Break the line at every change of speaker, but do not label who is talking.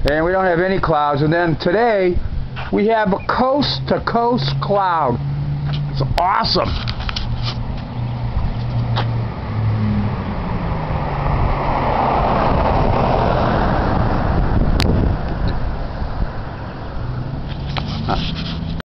and we don't have any clouds. And then today we have a coast-to-coast cloud. It's awesome.